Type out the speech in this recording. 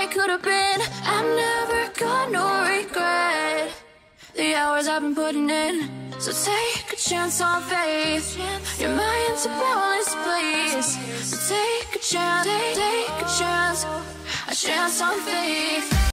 I could have been. I've never got no regret the hours I've been putting in. So take a chance on faith. Your mind's a balanced place. So take a chance on faith.